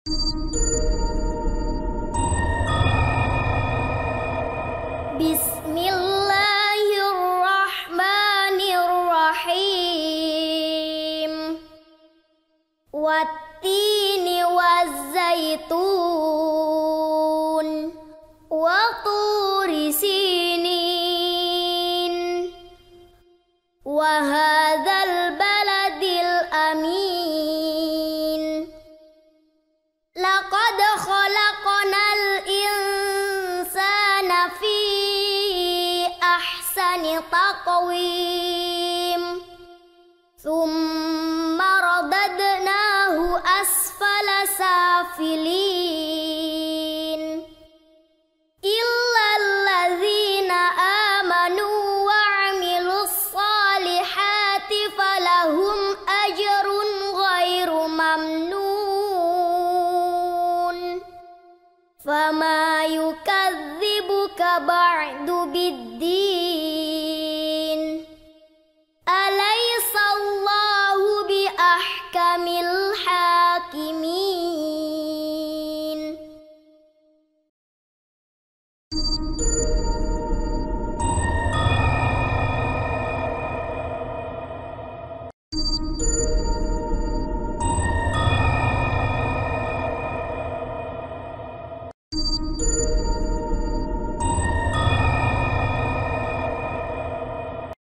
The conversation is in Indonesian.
Bismillahirrahmanirrahim. Wattini wazzaitun wa turi sinin wa hadzal baladil amin. Laqad khalaqnal insana fi ahsani taqwim thumma radadnahu asfala safilin illa alladzina amanu wa amilus salihati falahum ajrun ghairu mamnun. Fama yukadzibuka ba'du biddin.